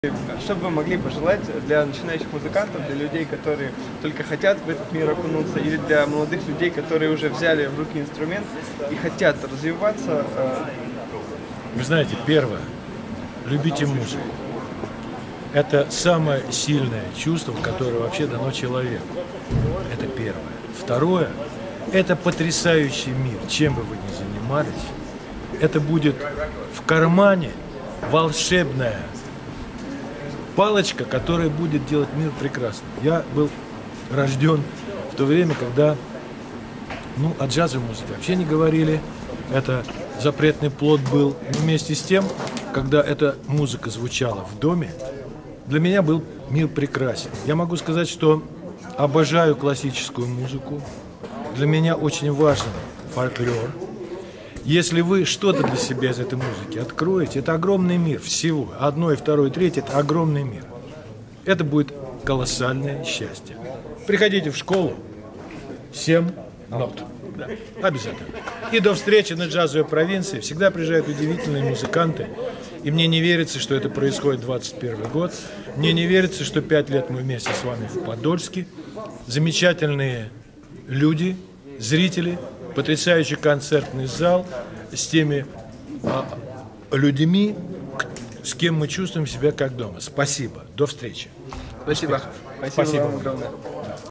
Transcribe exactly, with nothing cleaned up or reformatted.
Что бы вы могли пожелать для начинающих музыкантов, для людей, которые только хотят в этот мир окунуться, или для молодых людей, которые уже взяли в руки инструмент и хотят развиваться? Вы знаете, первое, любите музыку. Это самое сильное чувство, которое вообще дано человеку. Это первое. Второе, это потрясающий мир. Чем бы вы ни занимались, это будет в кармане волшебная палочка, которая будет делать мир прекрасным. Я был рожден в то время, когда ну, о джазовой музыке вообще не говорили. Это запретный плод был. Но вместе с тем, когда эта музыка звучала в доме, для меня был мир прекрасен. Я могу сказать, что обожаю классическую музыку. Для меня очень важен фольклор. Если вы что-то для себя из этой музыки откроете, это огромный мир всего. Одно, и второе, и третье – это огромный мир. Это будет колоссальное счастье. Приходите в школу. Семь нот. Да, обязательно. И до встречи на джазовой провинции. Всегда приезжают удивительные музыканты. И мне не верится, что это происходит двадцать первый год. Мне не верится, что пять лет мы вместе с вами в Подольске. Замечательные люди, зрители. Потрясающий концертный зал с теми а, людьми, с кем мы чувствуем себя как дома. Спасибо. До встречи. Спасибо. Спасибо, Спасибо вам огромное.